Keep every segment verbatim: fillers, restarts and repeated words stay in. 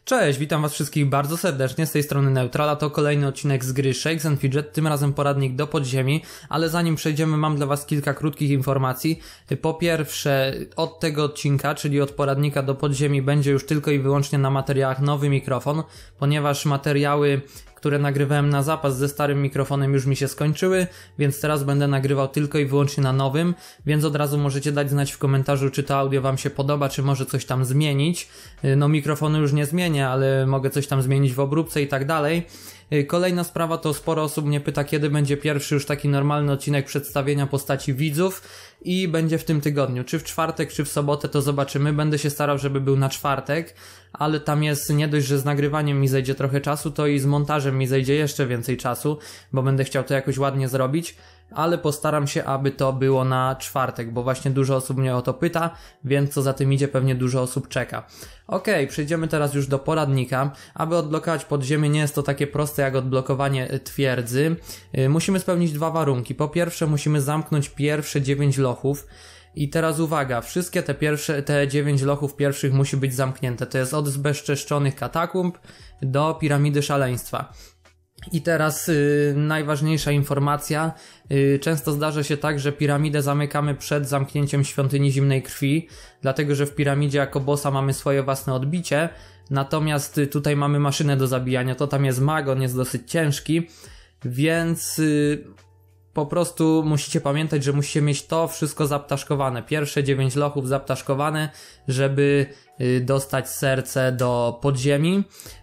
Cześć, witam was wszystkich bardzo serdecznie, z tej strony Neutrala, to kolejny odcinek z gry Shakes and Fidget, tym razem poradnik do podziemi, ale zanim przejdziemy mam dla was kilka krótkich informacji. Po pierwsze, od tego odcinka, czyli od poradnika do podziemi, będzie już tylko i wyłącznie na materiałach nowy mikrofon, ponieważ materiały, które nagrywałem na zapas ze starym mikrofonem już mi się skończyły, więc teraz będę nagrywał tylko i wyłącznie na nowym, więc od razu możecie dać znać w komentarzu, czy to audio wam się podoba, czy może coś tam zmienić. No mikrofonu już nie zmienię, ale mogę coś tam zmienić w obróbce i tak dalej. Kolejna sprawa to sporo osób mnie pyta, kiedy będzie pierwszy już taki normalny odcinek przedstawienia postaci widzów i będzie w tym tygodniu. Czy w czwartek, czy w sobotę, to zobaczymy. Będę się starał, żeby był na czwartek, ale tam jest nie dość, że z nagrywaniem mi zejdzie trochę czasu, to i z montażem mi zejdzie jeszcze więcej czasu, bo będę chciał to jakoś ładnie zrobić, ale postaram się, aby to było na czwartek, bo właśnie dużo osób mnie o to pyta, więc co za tym idzie, pewnie dużo osób czeka. Okej, okay, przejdziemy teraz już do poradnika. Aby odblokować podziemie nie jest to takie proste jak odblokowanie twierdzy. Yy, musimy spełnić dwa warunki. Po pierwsze musimy zamknąć pierwsze dziewięć lochów. I teraz uwaga, wszystkie te pierwsze, te dziewięć lochów pierwszych musi być zamknięte. To jest od zbezczeszczonych katakumb do piramidy szaleństwa. I teraz yy, najważniejsza informacja. Yy, często zdarza się tak, że piramidę zamykamy przed zamknięciem świątyni zimnej krwi, dlatego że w piramidzie jako bossa mamy swoje własne odbicie, natomiast yy, tutaj mamy maszynę do zabijania, to tam jest mag, on jest dosyć ciężki, więc yy, po prostu musicie pamiętać, że musicie mieć to wszystko zaptaszkowane, pierwsze dziewięć lochów zaptaszkowane, żeby yy, dostać serce do podziemi.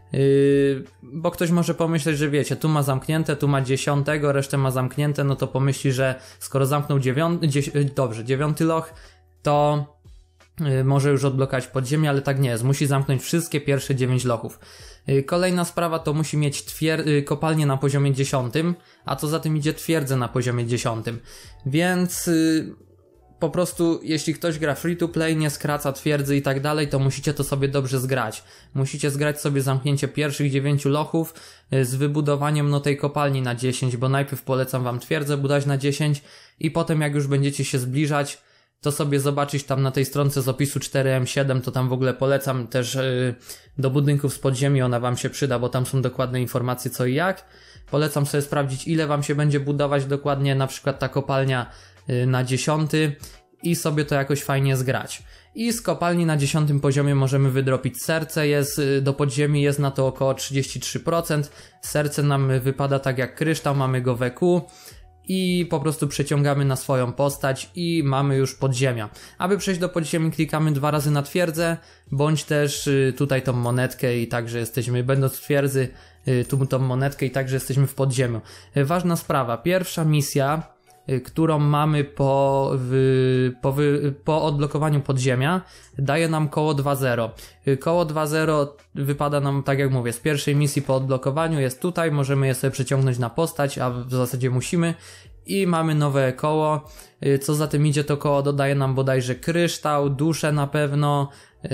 Yy, bo ktoś może pomyśleć, że wiecie, tu ma zamknięte, tu ma dziesiątego, resztę ma zamknięte, no to pomyśli, że skoro zamknął dziewiąty, dzies, dobrze, dziewiąty loch, to yy, może już odblokować podziemie, ale tak nie jest, musi zamknąć wszystkie pierwsze dziewięć lochów. Yy, kolejna sprawa to musi mieć twier- yy, kopalnię na poziomie dziesiątym, a co za tym idzie twierdzę na poziomie dziesiątym, więc... Yy, Po prostu jeśli ktoś gra free to play, nie skraca twierdzy i tak dalej, to musicie to sobie dobrze zgrać. Musicie zgrać sobie zamknięcie pierwszych dziewięciu lochów z wybudowaniem no tej kopalni na dziesięć, bo najpierw polecam wam twierdzę budować na dziesięć i potem jak już będziecie się zbliżać, to sobie zobaczyć tam na tej stronce z opisu cztery M siedem, to tam w ogóle polecam też yy, do budynków z podziemi, ona wam się przyda, bo tam są dokładne informacje co i jak. Polecam sobie sprawdzić, ile wam się będzie budować dokładnie na przykład ta kopalnia na dziesiąty i sobie to jakoś fajnie zgrać. I z kopalni na dziesiątym poziomie możemy wydropić serce, jest do podziemi, jest na to około trzydzieści trzy procent. Serce nam wypada tak jak kryształ, mamy go w E Q i po prostu przeciągamy na swoją postać i mamy już podziemia. Aby przejść do podziemi klikamy dwa razy na twierdzę, bądź też tutaj tą monetkę i także jesteśmy, będąc w twierdzy, tu tą monetkę i także jesteśmy w podziemiu. Ważna sprawa, pierwsza misja, którą mamy po, w, po, wy, po odblokowaniu podziemia, daje nam koło dwa zero. Koło dwa zero wypada nam, tak jak mówię, z pierwszej misji po odblokowaniu jest tutaj, możemy je sobie przeciągnąć na postać, a w zasadzie musimy i mamy nowe koło. Co za tym idzie, to koło dodaje nam bodajże kryształ, duszę na pewno, yy,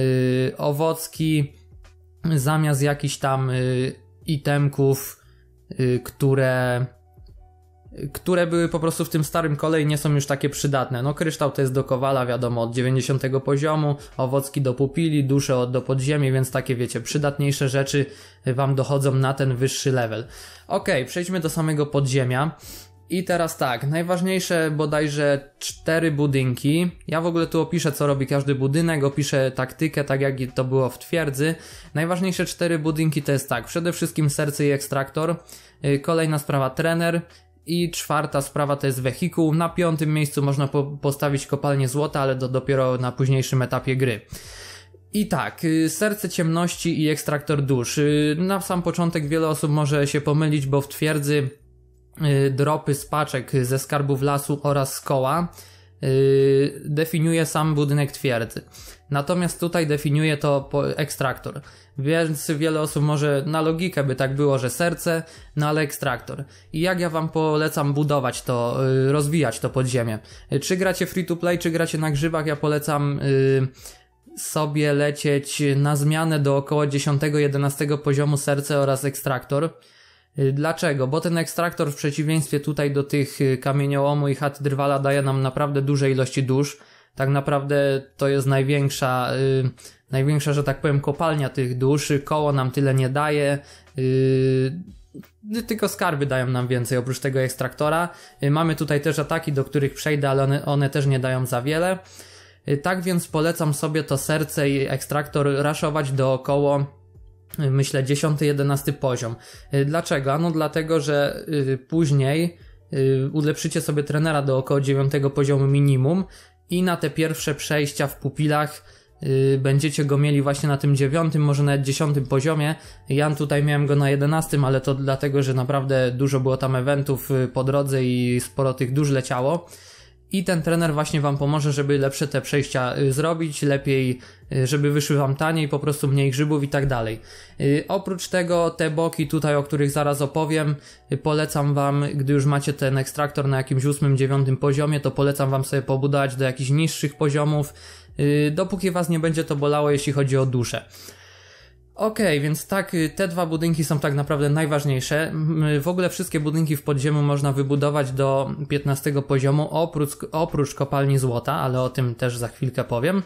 owocki, zamiast jakichś tam yy, itemków, yy, które... które były po prostu w tym starym kole i nie są już takie przydatne. No kryształ to jest do kowala, wiadomo, od dziewięćdziesiątego poziomu, owocki do pupili, dusze od do podziemi, więc takie wiecie, przydatniejsze rzeczy wam dochodzą na ten wyższy level. Okej, przejdźmy do samego podziemia. I teraz tak, najważniejsze bodajże cztery budynki. Ja w ogóle tu opiszę, co robi każdy budynek, opiszę taktykę, tak jak to było w twierdzy. Najważniejsze cztery budynki to jest tak, przede wszystkim serce i ekstraktor. Kolejna sprawa trener. I czwarta sprawa to jest wehikuł. Na piątym miejscu można po postawić kopalnię złota, ale to dopiero na późniejszym etapie gry. I tak, serce ciemności i ekstraktor dusz. Na sam początek wiele osób może się pomylić, bo w twierdzy dropy z paczek ze skarbów lasu oraz z koła Yy, definiuje sam budynek twierdzy. Natomiast tutaj definiuje to po ekstraktor. Więc wiele osób może na logikę by tak było, że serce, no ale ekstraktor. I jak ja wam polecam budować to, yy, rozwijać to podziemie. Yy, czy gracie free to play, czy gracie na grzybach, ja polecam yy, sobie lecieć na zmianę do około dziesiątego jedenastego poziomu serce oraz ekstraktor. Dlaczego? Bo ten ekstraktor w przeciwieństwie tutaj do tych kamieniołomu i chaty drwala daje nam naprawdę duże ilości dusz. Tak naprawdę to jest największa, największa, że tak powiem, kopalnia tych dusz, koło nam tyle nie daje, yy, tylko skarby dają nam więcej oprócz tego ekstraktora. Yy, mamy tutaj też ataki, do których przejdę, ale one, one też nie dają za wiele. Yy, tak więc polecam sobie to serce i ekstraktor raszować dookoło, yy, myślę, dziesiąty jedenasty poziom. Yy, dlaczego? No dlatego, że yy, później yy, ulepszycie sobie trenera do około dziewiątego poziomu minimum i na te pierwsze przejścia w pupilach Yy, będziecie go mieli właśnie na tym dziewiątym, może nawet dziesiątym poziomie. Ja tutaj miałem go na jedenastym, ale to dlatego, że naprawdę dużo było tam eventów yy, po drodze i sporo tych dusz leciało. I ten trener właśnie wam pomoże, żeby lepsze te przejścia yy, zrobić, lepiej, yy, żeby wyszły wam taniej, po prostu mniej grzybów i tak dalej. Yy, oprócz tego te boki tutaj, o których zaraz opowiem, yy, polecam wam, gdy już macie ten ekstraktor na jakimś ósmym, dziewiątym poziomie, to polecam wam sobie pobudować do jakichś niższych poziomów, dopóki was nie będzie to bolało, jeśli chodzi o duszę. Okej, okay, więc tak, te dwa budynki są tak naprawdę najważniejsze. W ogóle wszystkie budynki w podziemiu można wybudować do piętnastego poziomu, oprócz, oprócz kopalni złota, ale o tym też za chwilkę powiem.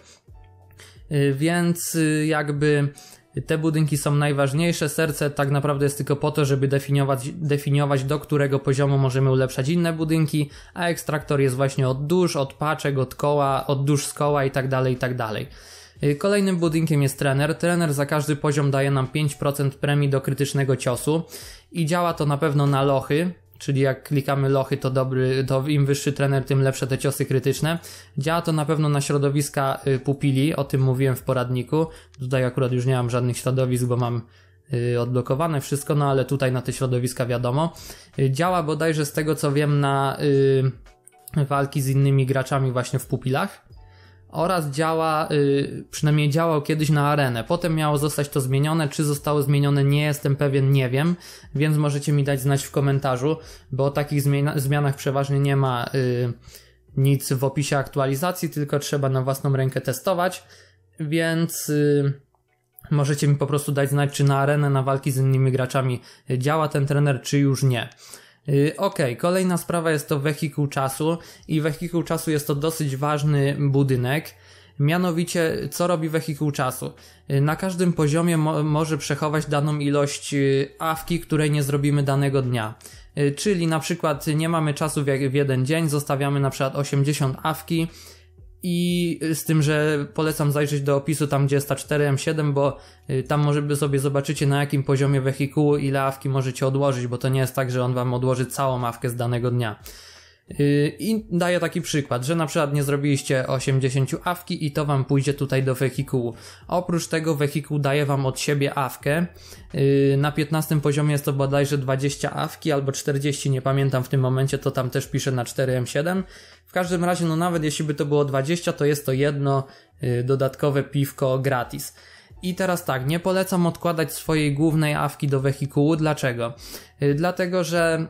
Więc jakby te budynki są najważniejsze. Serce tak naprawdę jest tylko po to, żeby definiować, definiować do którego poziomu możemy ulepszać inne budynki, a ekstraktor jest właśnie od dusz, od paczek, od koła, od dusz z koła i tak dalej, i tak dalej. Kolejnym budynkiem jest trener. Trener za każdy poziom daje nam pięć procent premii do krytycznego ciosu i działa to na pewno na lochy, czyli jak klikamy lochy, to dobry, to im wyższy trener, tym lepsze te ciosy krytyczne. Działa to na pewno na środowiska pupili, o tym mówiłem w poradniku. Tutaj akurat już nie mam żadnych środowisk, bo mam odblokowane wszystko, no ale tutaj na te środowiska wiadomo. Działa bodajże z tego co wiem na walki z innymi graczami właśnie w pupilach. Oraz działa, yy, przynajmniej działał kiedyś na arenę. Potem miało zostać to zmienione. Czy zostało zmienione, nie jestem pewien, nie wiem. Więc możecie mi dać znać w komentarzu, bo o takich zmiana- zmianach przeważnie nie ma yy, nic w opisie aktualizacji, tylko trzeba na własną rękę testować. Więc yy, możecie mi po prostu dać znać, czy na arenę, na walki z innymi graczami działa ten trener, czy już nie. Ok, kolejna sprawa jest to wehikuł czasu i wehikuł czasu jest to dosyć ważny budynek. Mianowicie, co robi wehikuł czasu? Na każdym poziomie mo- może przechować daną ilość awki, której nie zrobimy danego dnia. Czyli na przykład nie mamy czasu w, w jeden dzień, zostawiamy na przykład osiemdziesiąt awki i z tym, że polecam zajrzeć do opisu tam, gdzie jest ta cztery M siedem, bo tam może sobie zobaczycie, na jakim poziomie wehikułu ile awki możecie odłożyć, bo to nie jest tak, że on wam odłoży całą awkę z danego dnia. I daję taki przykład, że na przykład nie zrobiliście osiemdziesiąt awki i to wam pójdzie tutaj do wehikułu. Oprócz tego wehikuł daje wam od siebie awkę. Na piętnastym poziomie jest to bodajże dwadzieścia awki albo czterdzieści, nie pamiętam w tym momencie, to tam też piszę na cztery M siedem. W każdym razie, no nawet jeśli by to było dwadzieścia, to jest to jedno dodatkowe piwko gratis. I teraz tak, nie polecam odkładać swojej głównej awki do wehikułu. Dlaczego? Dlatego, że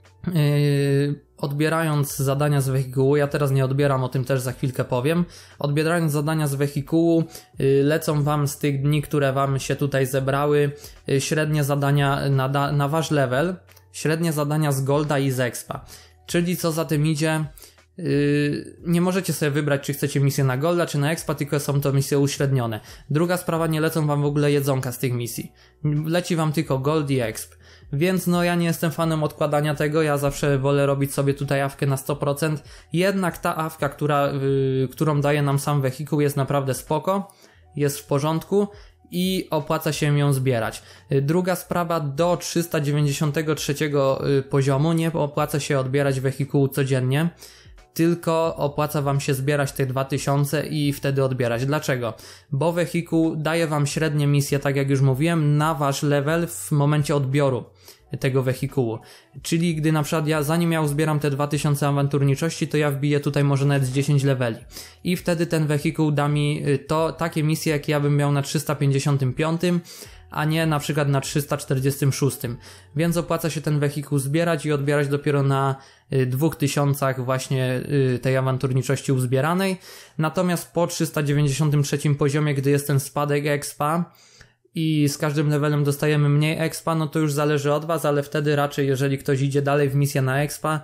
Yy, odbierając zadania z wehikułu, ja teraz nie odbieram, o tym też za chwilkę powiem, odbierając zadania z wehikułu yy, lecą wam z tych dni, które wam się tutaj zebrały, yy, średnie zadania na, da, na wasz level, średnie zadania z golda i z expa, czyli co za tym idzie, Yy, nie możecie sobie wybrać, czy chcecie misję na golda, czy na expa, tylko są to misje uśrednione. Druga sprawa, nie lecą wam w ogóle jedzonka z tych misji, leci wam tylko gold i exp. Więc no ja nie jestem fanem odkładania tego, ja zawsze wolę robić sobie tutaj awkę na sto procent. Jednak ta awka, która, yy, którą daje nam sam wehikuł, jest naprawdę spoko, jest w porządku i opłaca się ją zbierać. Yy, druga sprawa, do trzysta dziewięćdziesiątego trzeciego yy, poziomu nie opłaca się odbierać wehikułu codziennie, tylko opłaca wam się zbierać te dwa tysiące i wtedy odbierać. Dlaczego? Bo wehikuł daje wam średnie misje, tak jak już mówiłem, na wasz level w momencie odbioru tego wehikułu. Czyli gdy na przykład ja, zanim ja uzbieram te dwa tysiące awanturniczości, to ja wbiję tutaj może nawet z dziesięć leveli. I wtedy ten wehikuł da mi to, takie misje, jakie ja bym miał na trzysta pięćdziesiątym piątym, a nie na przykład na trzysta czterdziestym szóstym. Więc opłaca się ten wehikuł zbierać i odbierać dopiero na dwóch tysiącach właśnie tej awanturniczości uzbieranej. Natomiast po trzysta dziewięćdziesiątym trzecim poziomie, gdy jest ten spadek expa i z każdym levelem dostajemy mniej expa, no to już zależy od was, ale wtedy raczej jeżeli ktoś idzie dalej w misję na expa,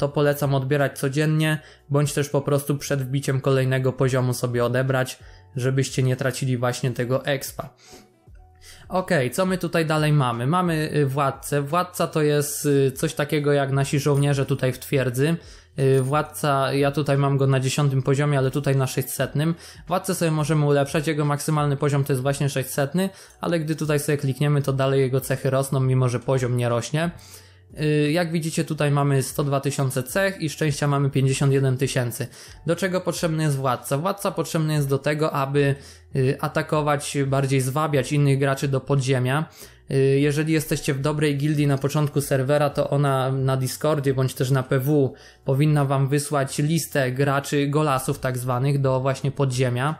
to polecam odbierać codziennie, bądź też po prostu przed wbiciem kolejnego poziomu sobie odebrać, żebyście nie tracili właśnie tego expa. Ok, co my tutaj dalej mamy? Mamy władcę. Władca to jest coś takiego jak nasi żołnierze tutaj w twierdzy. Władca, ja tutaj mam go na dziesiątym poziomie, ale tutaj na sześćsetnym. Władcę sobie możemy ulepszać, jego maksymalny poziom to jest właśnie sześćsetny, ale gdy tutaj sobie klikniemy, to dalej jego cechy rosną, mimo że poziom nie rośnie. Jak widzicie, tutaj mamy sto dwa tysiące cech i szczęścia mamy pięćdziesiąt jeden tysięcy. Do czego potrzebny jest władca? Władca potrzebny jest do tego, aby atakować, bardziej zwabiać innych graczy do podziemia. Jeżeli jesteście w dobrej gildii na początku serwera, to ona na Discordzie bądź też na P W powinna wam wysłać listę graczy, golasów tak zwanych, do właśnie podziemia.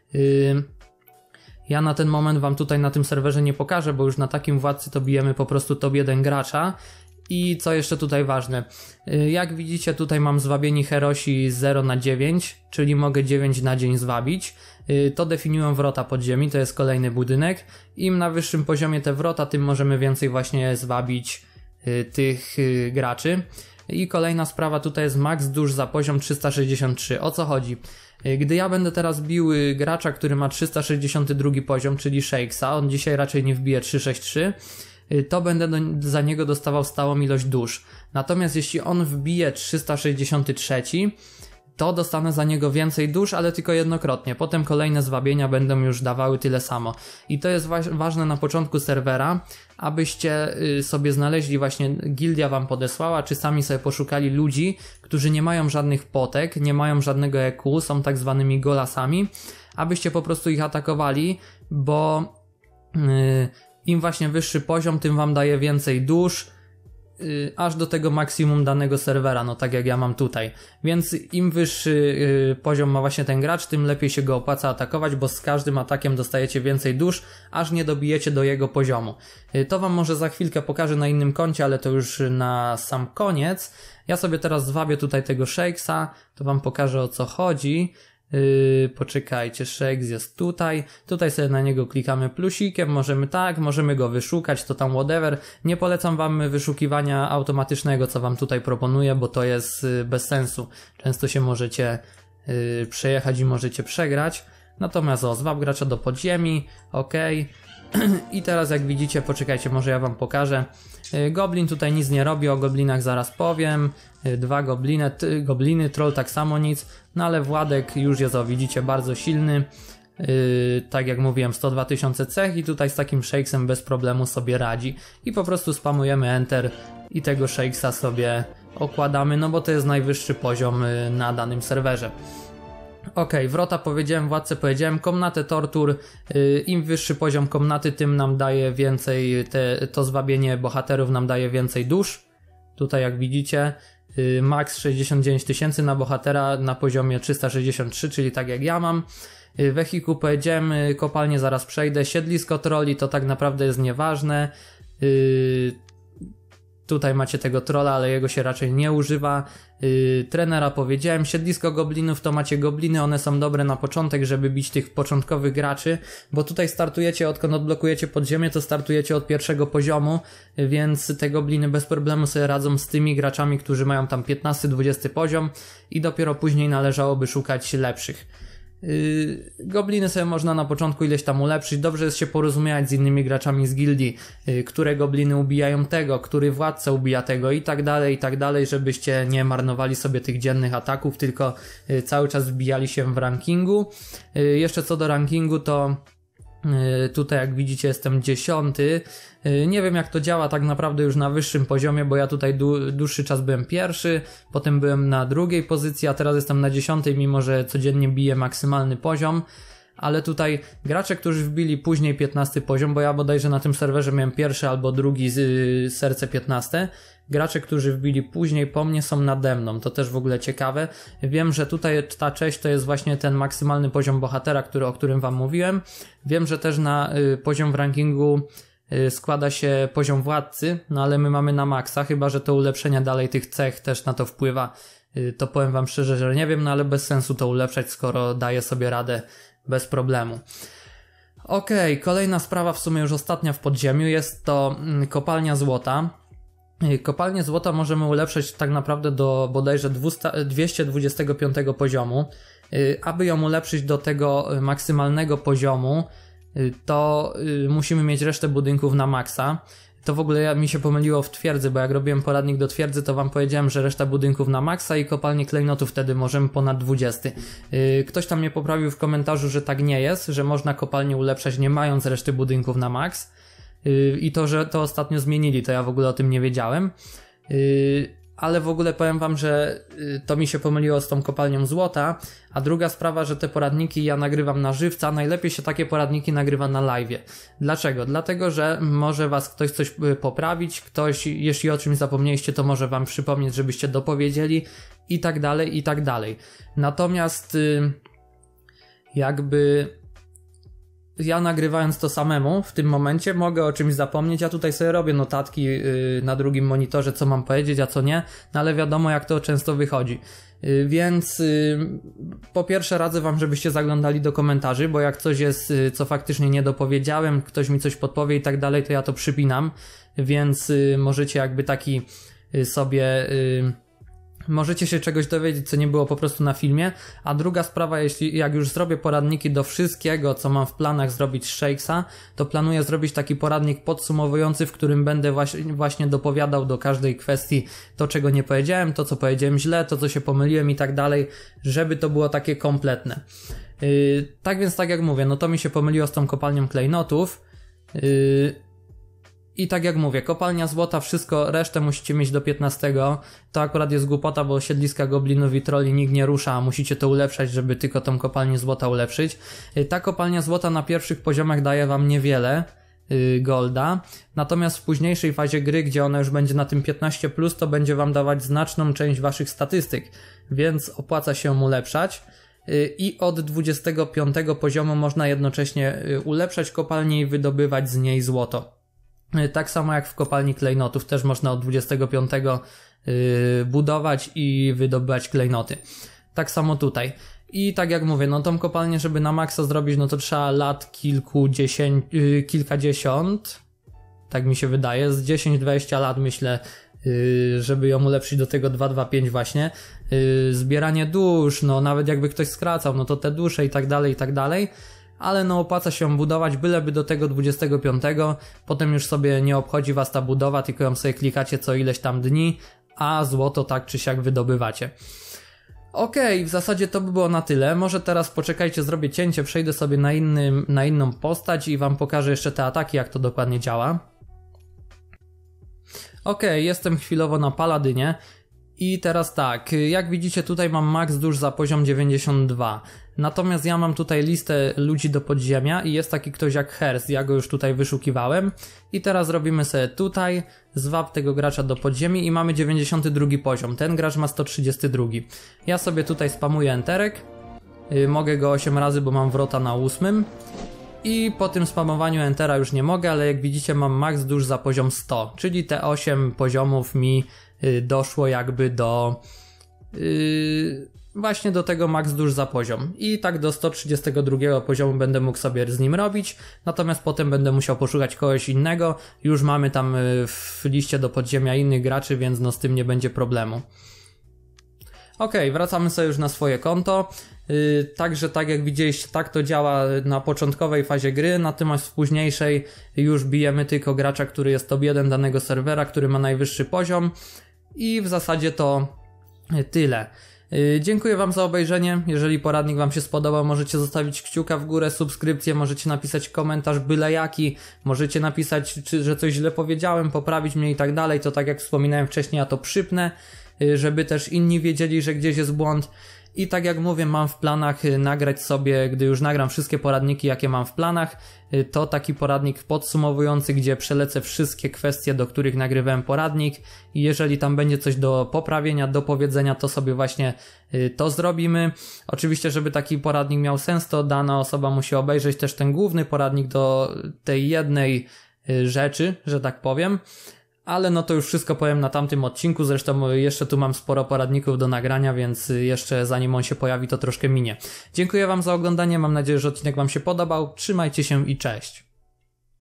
Ja na ten moment wam tutaj na tym serwerze nie pokażę, bo już na takim władcy to bijemy po prostu top jeden gracza. I co jeszcze tutaj ważne, jak widzicie, tutaj mam zwabieni herosi zero na dziewięć, czyli mogę dziewięć na dzień zwabić. To definiują wrota podziemi, to jest kolejny budynek. Im na wyższym poziomie te wrota, tym możemy więcej właśnie zwabić tych graczy. I kolejna sprawa tutaj jest max dusz za poziom trzysta sześćdziesiąt trzy. O co chodzi? Gdy ja będę teraz bił gracza, który ma trzysta sześćdziesiąty drugi poziom, czyli Shakesa, on dzisiaj raczej nie wbije trzysta sześćdziesiąt trzy, to będę do, za niego dostawał stałą ilość dusz. Natomiast jeśli on wbije trzysta sześćdziesiąty trzeci, to dostanę za niego więcej dusz, ale tylko jednokrotnie. Potem kolejne zwabienia będą już dawały tyle samo. I to jest wa ważne na początku serwera, abyście y, sobie znaleźli, właśnie gildia wam podesłała, czy sami sobie poszukali ludzi, którzy nie mają żadnych potek, nie mają żadnego E Q, są tak zwanymi golasami, abyście po prostu ich atakowali, bo y, im właśnie wyższy poziom, tym wam daje więcej dusz, Yy, aż do tego maksimum danego serwera, no tak jak ja mam tutaj. Więc im wyższy yy, poziom ma właśnie ten gracz, tym lepiej się go opłaca atakować, bo z każdym atakiem dostajecie więcej dusz, aż nie dobijecie do jego poziomu. Yy, to wam może za chwilkę pokażę na innym koncie, ale to już na sam koniec. Ja sobie teraz zwabię tutaj tego Shakesa, to wam pokażę, o co chodzi. Yy, poczekajcie, Shakes jest tutaj, tutaj sobie na niego klikamy plusikiem, możemy tak, możemy go wyszukać, to tam whatever. Nie polecam wam wyszukiwania automatycznego, co wam tutaj proponuję, bo to jest yy, bez sensu. Często się możecie yy, przejechać i możecie przegrać. Natomiast o, zwab gracza do podziemi, ok. I teraz jak widzicie, poczekajcie, może ja wam pokażę. Goblin tutaj nic nie robi, o goblinach zaraz powiem. Dwa gobliny, gobliny, troll tak samo nic. No ale Władek już jest, o widzicie, bardzo silny. Yy, tak jak mówiłem, sto dwa tysiące cech i tutaj z takim Shakesem bez problemu sobie radzi. I po prostu spamujemy Enter i tego Shakesa sobie okładamy, no bo to jest najwyższy poziom yy, na danym serwerze. Ok, wrota powiedziałem, władcę powiedziałem, komnatę tortur, yy, im wyższy poziom komnaty, tym nam daje więcej, te, to zwabienie bohaterów nam daje więcej dusz. Tutaj jak widzicie, yy, max sześćdziesiąt dziewięć tysięcy na bohatera na poziomie trzysta sześćdziesiąt trzy, czyli tak jak ja mam. Yy, wehikuł powiedziałem, yy, kopalnię zaraz przejdę, siedlisko troli to tak naprawdę jest nieważne. Yy, Tutaj macie tego trolla, ale jego się raczej nie używa. Yy, trenera powiedziałem, siedlisko goblinów to macie gobliny, one są dobre na początek, żeby bić tych początkowych graczy, bo tutaj startujecie, odkąd odblokujecie podziemie, to startujecie od pierwszego poziomu, więc te gobliny bez problemu sobie radzą z tymi graczami, którzy mają tam piętnasty dwudziesty poziom i dopiero później należałoby szukać lepszych. Yy, gobliny sobie można na początku ileś tam ulepszyć, dobrze jest się porozumiewać z innymi graczami z gildii, yy, które gobliny ubijają tego, który władca ubija tego i tak dalej, i tak dalej, żebyście nie marnowali sobie tych dziennych ataków, tylko yy, cały czas wbijali się w rankingu. Yy, jeszcze co do rankingu, to Yy, tutaj jak widzicie jestem dziesiąty. Yy, nie wiem jak to działa tak naprawdę już na wyższym poziomie, bo ja tutaj dłu- dłuższy czas byłem pierwszy, potem byłem na drugiej pozycji, a teraz jestem na dziesiątej, mimo że codziennie biję maksymalny poziom. Ale tutaj gracze, którzy wbili później piętnasty poziom, bo ja bodajże na tym serwerze miałem pierwszy albo drugi z, yy, serce piętnaste, gracze, którzy wbili później po mnie, są nade mną, to też w ogóle ciekawe. Wiem, że tutaj ta cześć to jest właśnie ten maksymalny poziom bohatera, który, o którym wam mówiłem. Wiem, że też na y, poziom w rankingu y, składa się poziom władcy, no ale my mamy na maksa, chyba że to ulepszenia dalej tych cech też na to wpływa. Y, to powiem wam szczerze, że nie wiem, no ale bez sensu to ulepszać, skoro daje sobie radę bez problemu. Okej, okay, kolejna sprawa, w sumie już ostatnia w podziemiu, jest to mm, kopalnia złota. Kopalnię złota możemy ulepszyć tak naprawdę do bodajże dwieście dwudziestego piątego poziomu. Aby ją ulepszyć do tego maksymalnego poziomu, to musimy mieć resztę budynków na maksa. To w ogóle mi się pomyliło w twierdzy, bo jak robiłem poradnik do twierdzy, to wam powiedziałem, że reszta budynków na maksa i kopalnię klejnotów wtedy możemy ponad dwudziesty. Ktoś tam mnie poprawił w komentarzu, że tak nie jest, że można kopalnię ulepszać nie mając reszty budynków na maks. I to, że to ostatnio zmienili, to ja w ogóle o tym nie wiedziałem. Ale w ogóle powiem wam, że to mi się pomyliło z tą kopalnią złota. A druga sprawa, że te poradniki ja nagrywam na żywca. Najlepiej się takie poradniki nagrywa na live'ie. Dlaczego? Dlatego, że może was ktoś coś poprawić, ktoś, jeśli o czymś zapomnieliście, to może wam przypomnieć, żebyście dopowiedzieli i tak dalej, i tak dalej. Natomiast jakby ja nagrywając to samemu w tym momencie mogę o czymś zapomnieć, ja tutaj sobie robię notatki yy, na drugim monitorze, co mam powiedzieć, a co nie, no ale wiadomo jak to często wychodzi. Yy, więc yy, po pierwsze radzę wam, żebyście zaglądali do komentarzy, bo jak coś jest, yy, co faktycznie nie dopowiedziałem, ktoś mi coś podpowie i tak dalej, to ja to przypinam, więc yy, możecie jakby taki yy, sobie... Yy, Możecie się czegoś dowiedzieć, co nie było po prostu na filmie. A druga sprawa, jeśli jak już zrobię poradniki do wszystkiego, co mam w planach zrobić z Shakesa, to planuję zrobić taki poradnik podsumowujący, w którym będę właśnie, właśnie dopowiadał do każdej kwestii to, czego nie powiedziałem, to, co powiedziałem źle, to, co się pomyliłem i tak dalej, żeby to było takie kompletne. Yy, tak więc, tak jak mówię, no to mi się pomyliło z tą kopalnią klejnotów. Yy, I tak jak mówię, kopalnia złota, wszystko, resztę musicie mieć do piętnastego. To akurat jest głupota, bo siedliska goblinów i trolli nikt nie rusza, a musicie to ulepszać, żeby tylko tą kopalnię złota ulepszyć. Ta kopalnia złota na pierwszych poziomach daje wam niewiele yy, golda, natomiast w późniejszej fazie gry, gdzie ona już będzie na tym piętnaście plus, to będzie wam dawać znaczną część waszych statystyk, więc opłaca się ją ulepszać. I od dwudziestego piątego poziomu można jednocześnie ulepszać kopalnię i wydobywać z niej złoto. Tak samo jak w kopalni klejnotów, też można od dwudziestego piątego yy, budować i wydobywać klejnoty. Tak samo tutaj. I tak jak mówię, no tą kopalnię, żeby na maksa zrobić, no to trzeba lat kilkudziesięć, yy, kilkadziesiąt, tak mi się wydaje, z dziesięć dwadzieścia lat myślę, yy, żeby ją ulepszyć do tego dwa dwa pięć właśnie. Yy, zbieranie dusz, no nawet jakby ktoś skracał, no to te dusze i tak dalej, i tak dalej. Ale no opłaca się budować, byleby do tego dwudziestego piątego, potem już sobie nie obchodzi was ta budowa, tylko ją sobie klikacie co ileś tam dni, a złoto tak czy siak wydobywacie. Okej, okay, w zasadzie to by było na tyle, może teraz poczekajcie, zrobię cięcie, przejdę sobie na, innym, na inną postać i wam pokażę jeszcze te ataki, jak to dokładnie działa. Okej, okay, jestem chwilowo na Paladynie. I teraz tak, jak widzicie tutaj mam max dusz za poziom dziewięćdziesiąt dwa. Natomiast ja mam tutaj listę ludzi do podziemia i jest taki ktoś jak Hers, ja go już tutaj wyszukiwałem. I teraz robimy sobie tutaj zwab tego gracza do podziemi i mamy dziewięćdziesiąty drugi poziom. Ten gracz ma sto trzydziesty drugi. Ja sobie tutaj spamuję enterek. Yy, mogę go osiem razy, bo mam wrota na ósmym. I po tym spamowaniu entera już nie mogę, ale jak widzicie mam max dusz za poziom sto. Czyli te osiem poziomów mi yy, doszło jakby do... Yy, właśnie do tego max dusz za poziom. I tak do sto trzydziestego drugiego poziomu będę mógł sobie z nim robić. Natomiast potem będę musiał poszukać kogoś innego. Już mamy tam yy, w liście do podziemia innych graczy, więc no z tym nie będzie problemu. Ok, wracamy sobie już na swoje konto. Yy, także tak jak widzieliście, tak to działa na początkowej fazie gry, natomiast w późniejszej już bijemy tylko gracza, który jest top jeden danego serwera, który ma najwyższy poziom i w zasadzie to tyle. Yy, dziękuję wam za obejrzenie. Jeżeli poradnik wam się spodobał, możecie zostawić kciuka w górę, subskrypcję, możecie napisać komentarz byle jaki, możecie napisać, czy, że coś źle powiedziałem, poprawić mnie i tak dalej, to tak jak wspominałem wcześniej, ja to przypnę, żeby też inni wiedzieli, że gdzieś jest błąd. I tak jak mówię, mam w planach nagrać sobie, gdy już nagram wszystkie poradniki, jakie mam w planach, to taki poradnik podsumowujący, gdzie przelecę wszystkie kwestie, do których nagrywałem poradnik i jeżeli tam będzie coś do poprawienia, do powiedzenia, to sobie właśnie to zrobimy. Oczywiście, żeby taki poradnik miał sens, to dana osoba musi obejrzeć też ten główny poradnik do tej jednej rzeczy, że tak powiem. Ale no to już wszystko powiem na tamtym odcinku, zresztą jeszcze tu mam sporo poradników do nagrania, więc jeszcze zanim on się pojawi, to troszkę minie. Dziękuję wam za oglądanie, mam nadzieję, że odcinek wam się podobał, trzymajcie się i cześć!